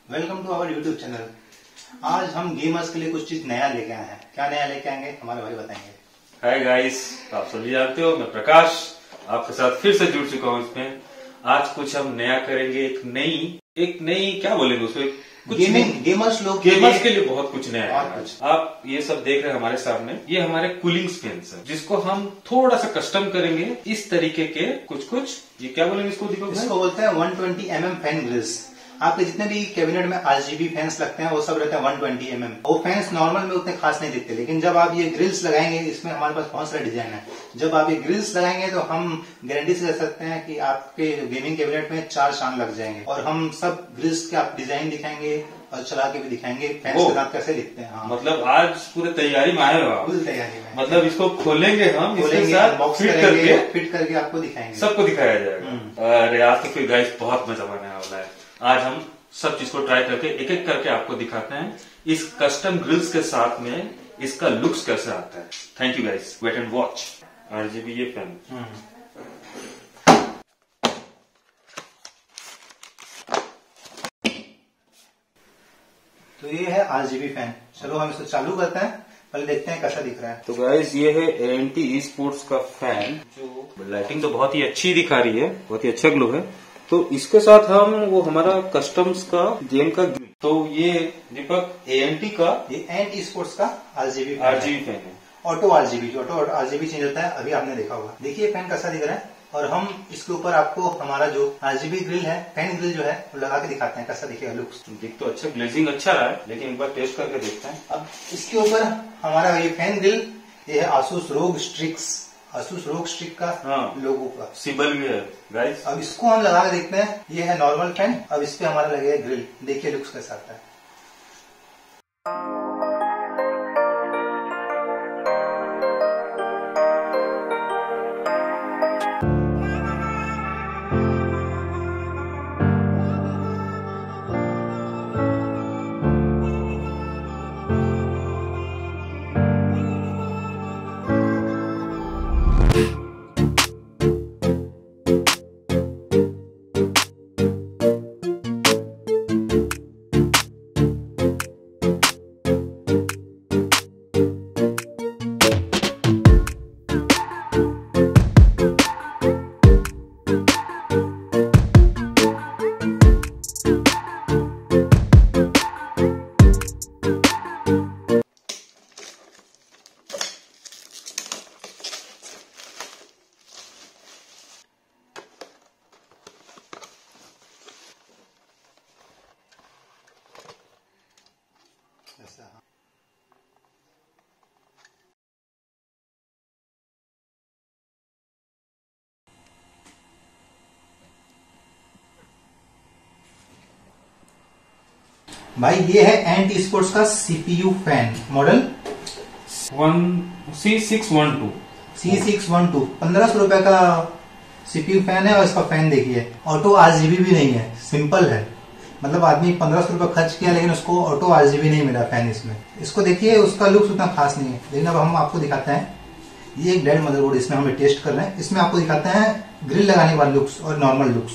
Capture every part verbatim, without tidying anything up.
Welcome to our YouTube channel. आज हम gamers के लिए कुछ चीज नया लेके आए हैं। क्या नया लेके आएंगे हमारे भाई बताएंगे। हाय गाइस, आप सभी जानते हो मैं प्रकाश आपके साथ फिर से जुड़ चुका हूँ इसमें। आज कुछ हम नया करेंगे, एक नई एक नई क्या बोलेंगे उसमें कुछ गेमिंग गेमर्स लोग गेमर्स के लिए बहुत कुछ नया है। कुछ। आप ये सब देख रहे हैं हमारे सामने, ये हमारे कूलिंग फैंस है जिसको हम थोड़ा सा कस्टम करेंगे इस तरीके के कुछ कुछ ये क्या बोलेंगे इसको दीपक भाई? इसको बोलते हैं one twenty M M fan grills. आपके जितने भी कैबिनेट में आरजीबी फैंस लगते हैं वो सब रहते हैं वन ट्वेंटी एम एम। वो फैंस नॉर्मल में उतने खास नहीं दिखते, लेकिन जब आप ये ग्रिल्स लगाएंगे, इसमें हमारे पास बहुत सारे डिजाइन है। जब आप ये ग्रिल्स लगाएंगे तो हम गारंटी से कह सकते हैं कि आपके गेमिंग कैबिनेट में चार चांद लग जाएंगे। और हम सब ग्रिल्स के आप डिजाइन दिखाएंगे और चला के भी दिखाएंगे फैंस के साथ कैसे दिखते हैं। हाँ। मतलब आज पूरे तैयारी में आए हो आप? फुल तैयारी में। मतलब इसको खोलेंगे हम, इसके साथ बॉक्स फिट करेंगे, करके फिट करके आपको दिखाएंगे, सबको दिखाया जाएगा। अरे आज तो फिर गाइस बहुत मजा आने वाला है। आज हम सब चीज को ट्राई करके एक एक करके आपको दिखाते हैं इस कस्टम ग्रिल्स के साथ में इसका लुक्स कैसे आता है। Thank you guys, wait and watch. RGB ये फैन तो ये है आरजीबी फैन। चलो हम इसको चालू करते हैं, पहले देखते हैं कैसा दिख रहा है। तो गाइस ये है एएनटी ई स्पोर्ट्स का फैन, जो लाइटिंग तो बहुत ही अच्छी दिखा रही है, बहुत ही अच्छा ग्लो है। तो इसके साथ हम वो हमारा कस्टम्स का गेम का, तो ये दीपक एएनटी का ये एंड ई स्पोर्ट्स का आरजीबी आरजीबी फैन है। Auto RGB auto RGB change होता है, अभी आपने देखा होगा। देखिए फैन कैसा दिख रहा है। और हम इसके ऊपर आपको हमारा जो आरजीबी ग्रिल है, फैन ग्रिल जो है, वो लगा के दिखाते हैं कैसा दिखेगा लुक्स। देख तो अच्छा, ग्लेजिंग अच्छा रहा है, लेकिन एक बार टेस्ट करके देखते हैं। अब इसके ऊपर हमारा ये फैन ग्रिल, ये है आसूस रोग स्ट्रिक्स, आसूस रोग स्ट्रिक का हाँ, लोगो का सिंबल भी है गाइस। अब इसको हम लगा के देखते हैं। ये है नॉर्मल फैन, अब इस पे हमारा लगेगा ग्रिल। देखिए लुक्स कैसा आता है। भाई ये है एंड ई स्पोर्ट्स का CPU fan, model one C six one two C six one two पंद्रह सौ रुपए का सीपीयू फैन है। और इसका फैन देखिए, ऑटो आरजीबी भी नहीं है, सिंपल है। मतलब आदमी पंद्रह सौ रुपए खर्च किया, लेकिन उसको ऑटो आरजीबी नहीं मिला फैन इसमें। इसको देखिए, उसका लुक्स उतना खास नहीं है। लेकिन अब हम आपको दिखाते हैं, ये एक डेड मदरबोर्ड, इसमें हमें टेस्ट कर रहे हैं। इसमें आपको दिखाते हैं ग्रिल लगाने वाले लुक्स और नॉर्मल लुक्स।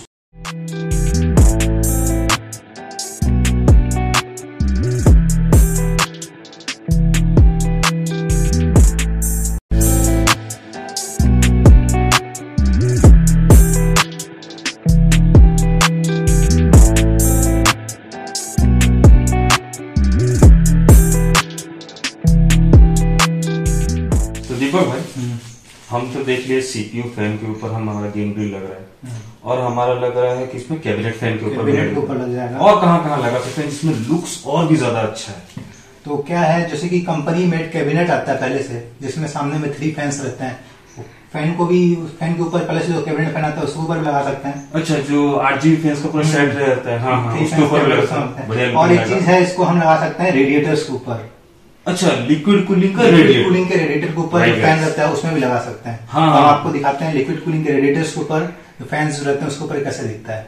दीपक भाई, हम तो देख लिए सीपीयू फैन के ऊपर हमारा गेम ग्रिल लग रहा है, और हमारा लग रहा है कि इसमें कैबिनेट फैन के ऊपर कैबिनेट के ऊपर लग जाएगा। और कहाँ कहाँ लगा सकते हैं जिसमें लुक्स और भी ज्यादा अच्छा है। तो क्या है, जैसे कि कंपनी मेड कैबिनेट आता है पहले से, जिसमें सामने में थ्री फैंस रहते हैं। फैन को भी फैन के ऊपर पहले से जो कैबिनेट फैन आता है उसके ऊपर भी लगा सकते हैं। अच्छा, जो आरजीबी फैंस का पूरा सेट रहता है, हाँ हाँ, उसके ऊपर लगा सकते हैं। और एक चीज है, इसको हम लगा सकते हैं रेडिएटर्स के ऊपर। अच्छा, लिक्विड कूलिंग का रेडिएटर कूलिंग के रेडिएटर के ऊपर जो फैन रहता है उसमें भी लगा सकते हैं। हाँ, हम आपको दिखाते हैं लिक्विड कूलिंग के रेडिएटर्स के ऊपर जो फैंस रहते हैं उसके ऊपर कैसे दिखता है।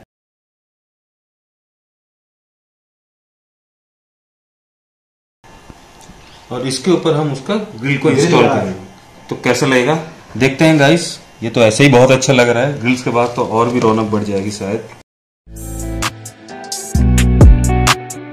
और इसके ऊपर हम उसका ग्रिल को इंस्टॉल करेंगे तो कैसा लगेगा देखते हैं गाइस। ये तो ऐसे ही बहुत अच्छा लग रहा है, ग्रिल्स के बाद तो और भी रौनक बढ़ जाएगी शायद।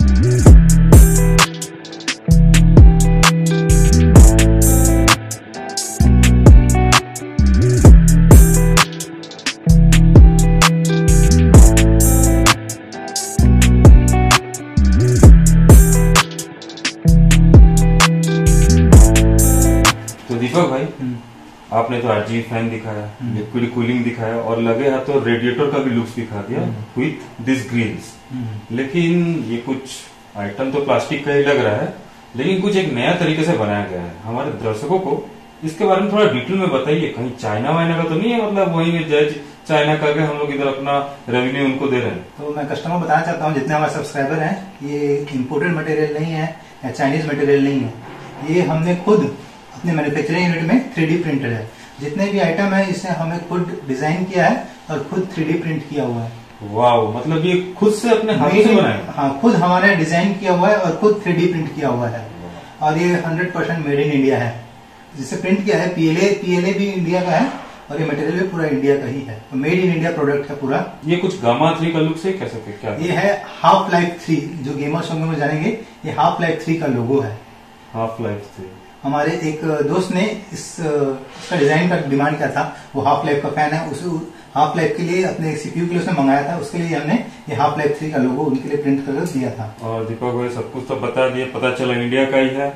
आरजीबी फैन दिखाया, लिक्विड कूलिंग दिखाया और लगे हाथ तो रेडिएटर का भी लुक्स दिखा दिया विथ दिस ग्रिल्स। लेकिन ये कुछ आइटम तो प्लास्टिक का ही लग रहा है, लेकिन कुछ एक नया तरीके से बनाया गया है। हमारे दर्शकों को इसके बारे में थोड़ा डिटेल में बताइए, कहीं चाइना वाइना का तो नहीं है, मतलब वही जज चाइना करके हम लोग इधर अपना रेवेन्यू उनको दे रहे हैं। तो मैं कस्टमर बताना चाहता हूँ, जितने हमारे सब्सक्राइबर हैं, ये इम्पोर्टेड मटेरियल नहीं है या चाइनीज मटेरियल नहीं है, ये हमने खुद अपने मैन्युफैक्चरिंग यूनिट में थ्री डी प्रिंटेड है। जितने भी आइटम है इसे हमें खुद डिजाइन किया है और खुद थ्री डी प्रिंट किया हुआ है। वाह, मतलब ये खुद से अपने हाथ से बनाया? हाँ, खुद हमारे डिजाइन किया हुआ है और खुद थ्री डी प्रिंट किया हुआ है। और ये hundred percent made in India है। जिसे प्रिंट किया है पीएलए पीएलए भी इंडिया का है और ये मटेरियल भी पूरा इंडिया का ही है। तो मेड इन इंडिया प्रोडक्ट है पूरा। ये कुछ गामा थ्री का लुक से कह सकते क्या? ये है हाफ लाइफ थ्री, जो गेमर्स होंगे वो जानेंगे, ये हाफ लाइफ थ्री का लोगो है। Half life three. हमारे एक दोस्त ने इस इसका डिजाइन का डिमांड किया था, वो हाफ लाइफ का फैन है, उस हाफ लाइफ के लिए अपने सीपीयू के लिए उसने मंगाया था, उसके लिए हमने ये हाफ लाइफ थ्री का लोगो उनके लिए प्रिंट करके दिया था। और दीपक भाई सब कुछ तो बता दिए, पता चला इंडिया का ही है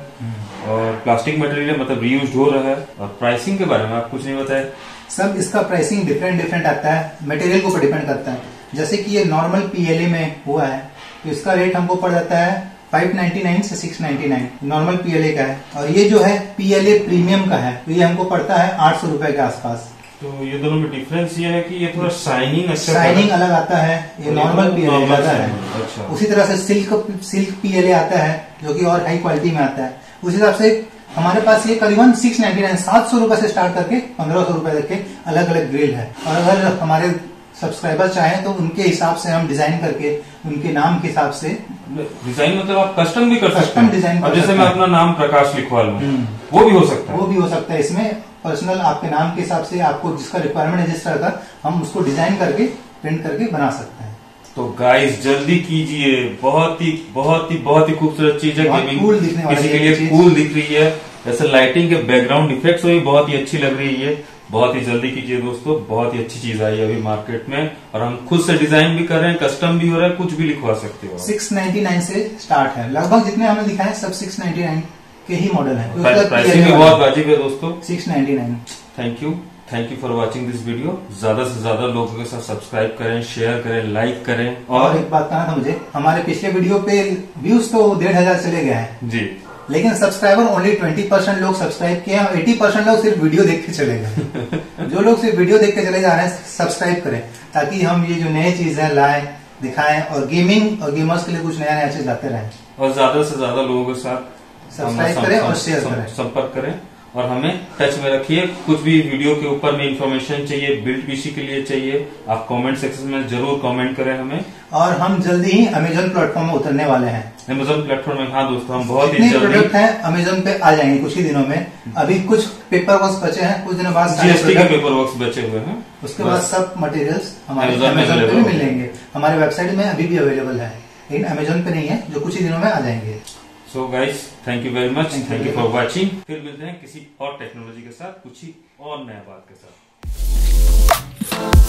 और प्लास्टिक मटेरियल मतलब रीयूज हो रहा है। और प्राइसिंग के बारे में आप कुछ नहीं बताए? सब इसका प्राइसिंग डिफरेंट डिफरेंट आता है, मटेरियल के ऊपर डिपेंड करता है। जैसे कि ये नॉर्मल पीएलए में हुआ है तो इसका रेट हमको पड़ जाता है फाइव नाइन्टी नाइन से six ninety nine, normal PLA का है। और ये जो है पीएलए प्रीमियम का है, तो ये हमको पड़ता है आठ सौ रुपए के आसपास। तो ये दोनों में डिफरेंस ये है कि ये थोड़ा शाइनिंग अच्छा शाइनिंग अलग आता है, ये नॉर्मल पीएलए आता है। अच्छा। उसी तरह से सिल्क सिल्क पीएलए आता है जो कि और हाई क्वालिटी में आता है। उस हिसाब से हमारे पास ये करीबन सिक्स नाइन्टी नाइन सात सौ रुपए से स्टार्ट करके पंद्रह सौ रुपए तक के अलग अलग ग्रिल है। और अगर हमारे सब्सक्राइबर चाहें तो उनके हिसाब से हम डिजाइन करके उनके नाम के हिसाब से डिजाइन, मतलब आप कस्टम भी कर सकते हैं। कस्टम डिजाइन, अब जैसे मैं अपना नाम प्रकाश लिखवा लूं, वो भी हो सकता है। वो भी हो सकता है। इसमें पर्सनल आपके नाम के हिसाब से आपको जिसका रिक्वायरमेंट है जिस तरह का, हम उसको डिजाइन करके प्रिंट करके बना सकते हैं। तो गाइस जल्दी कीजिए, बहुत ही बहुत ही बहुत ही खूबसूरत चीज है। गेमिंग कूल दिखने वाली किसी के लिए कूल दिख रही है, जैसे लाइटिंग के बैकग्राउंड इफेक्ट्स भी बहुत ही अच्छी लग रही है। बहुत ही जल्दी कीजिए दोस्तों, बहुत ही अच्छी चीज आई है अभी मार्केट में और हम खुद से डिजाइन भी कर रहे हैं, कस्टम भी हो रहा है, कुछ भी लिखवा सकते हो। सिक्स नाइन्टी नाइन से स्टार्ट है, लगभग जितने हमने दिखाए सब सिक्स नाइन्टी नाइन के ही मॉडल है। प्राइसिंग भी बहुत वाजिब है दोस्तों, six ninety nine. Thank you thank you for watching this video. ज्यादा से ज्यादा लोगों के साथ सब्सक्राइब करें, शेयर करें, लाइक करें। और, और एक बात कहना था मुझे, हमारे पिछले वीडियो पे व्यूज तो डेढ़ हजार चले गए हैं जी, लेकिन सब्सक्राइबर ओनली ट्वेंटी परसेंट लोग सब्सक्राइब किए हैं और एटी परसेंट लोग सिर्फ वीडियो देख के चले गए। जो लोग सिर्फ वीडियो देख के चले जा रहे हैं सब्सक्राइब करें, ताकि हम ये जो नई चीज है लाएं, दिखाएं और गेमिंग और गेमर्स के लिए कुछ नया नया चीज लाते रहें। और ज्यादा से ज्यादा लोगों के साथ सब्सक्राइब करें और शेयर करें, संपर्क करें और हमें टच में रखिए। कुछ भी वीडियो के ऊपर में इंफॉर्मेशन चाहिए, बिल्ड पीसी के लिए चाहिए, आप कमेंट सेक्शन में जरूर कमेंट करें हमें। और हम जल्दी ही अमेजोन प्लेटफॉर्म में उतरने वाले हैं। अमेजोन प्लेटफॉर्म में, हाँ दोस्तों, हम बहुत ही जल्दी प्रोडक्ट है अमेजोन पे आ जाएंगे कुछ ही दिनों में। अभी कुछ पेपर वर्क बचे हैं, कुछ दिनों बाद जीएसटी के पेपर वर्क बचे हुए हैं। उसके बाद सब मटेरियल्स हमारे अमेजोन पे भी मिलेंगे। हमारे वेबसाइट में अभी भी अवेलेबल है, लेकिन अमेजोन पे नहीं है, जो कुछ ही दिनों में आ जाएंगे। So guys, thank you very much, thank you for watching. फिर मिलते हैं किसी और टेक्नोलॉजी के साथ, कुछ ही और नया बात के साथ।